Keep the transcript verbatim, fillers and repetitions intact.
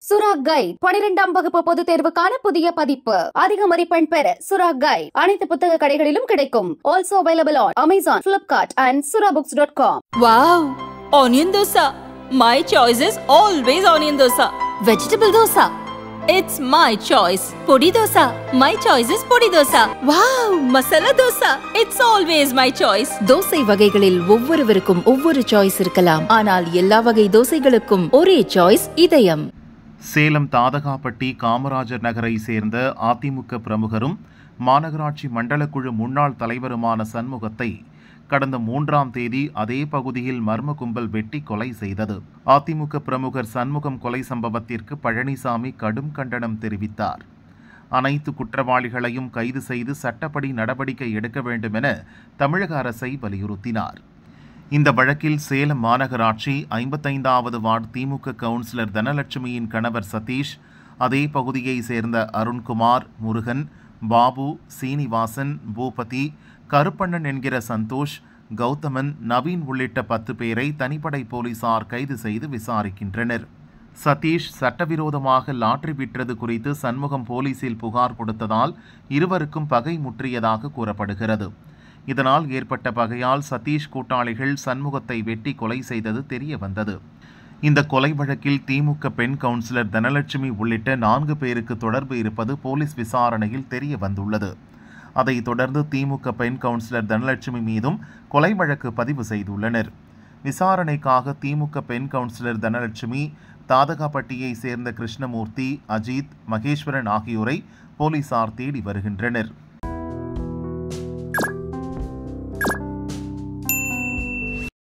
சுரா கைட் பனிரெண்டாம் வகுப்பு பொதுத் தேர்வுக்கான புதிய பதிப்பு. அதிக மதிப்பெண் பெற சுரா கைட் அனைத்து புத்தக கடைகளிலும் கிடைக்கும். Also available on Amazon, Flipkart and surabooks dot com. Wow! Onion dosa. My choice is always onion dosa. Vegetable dosa. It's my choice. Podi dosa. My choice is podi dosa. Wow! Masala dosa. It's always my choice. Dosa வகைகளில் ஒவ்வொருவருக்கும் ஒவ்வொரு choice இருக்கலாம். ஆனால் எல்லா வகை தோசைகளுக்கும் ஒரே choice இதயம். சேலம் தாதகாப்பட்டி காமராஜர் நகரை சேர்ந்த அதிமுக பிரமுகரும் மாநகராட்சி மண்டலக்குழு முன்னாள் தலைவருமான சண்முகத்தை கடந்த மூன்றாம் தேதி அதே பகுதியில் மர்ம கும்பல் வெட்டி கொலை செய்தது. அதிமுக பிரமுகர் சண்முகம் கொலை சம்பவத்திற்கு பழனிசாமி கடும் கண்டனம் தெரிவித்தார். அனைத்து குற்றவாளிகளையும் கைது செய்து சட்டப்படி நடவடிக்கை எடுக்க வேண்டும் என தமிழக அரசை வலியுறுத்தினார். இந்த வழக்கில் சேலம் மாநகராட்சி ஐம்பத்தைந்தாவது வார்டு திமுக கவுன்சிலர் தனலட்சுமியின் கணவர் சதீஷ், அதே பகுதியை சேர்ந்த அருண்குமார், முருகன், பாபு, சீனிவாசன், பூபதி, கருப்பண்ணன் என்கிற சந்தோஷ், கௌதமன், நவீன் உள்ளிட்ட பத்து பேரை தனிப்படை போலீசார் கைது செய்து விசாரிக்கின்றனர். சதீஷ் சட்டவிரோதமாக லாட்டரி விற்றது குறித்து சண்முகம் போலீசில் புகார் கொடுத்ததால் இருவருக்கும் பகை முற்றியதாக கூறப்படுகிறது. இதனால் ஏற்பட்ட பகையால் சதீஷ் கூட்டாளிகள் சண்முகத்தை வெட்டி கொலை செய்தது தெரிய வந்தது. இந்த கொலை வழக்கில் திமுக பெண் கவுன்சிலர் தனலட்சுமி உள்ளிட்ட நான்கு பேருக்கு தொடர்பு இருப்பது போலீஸ் விசாரணையில் தெரிய வந்துள்ளது. அதைத் தொடர்ந்து திமுக பெண் கவுன்சிலர் தனலட்சுமி மீதும் கொலை வழக்கு பதிவு செய்துள்ளனர். விசாரணைக்காக திமுக பெண் கவுன்சிலர் தனலட்சுமி, தாதகாப்பட்டியை சேர்ந்த கிருஷ்ணமூர்த்தி, அஜித், மகேஸ்வரன் ஆகியோரை போலீசார் தேடி வருகின்றனர்.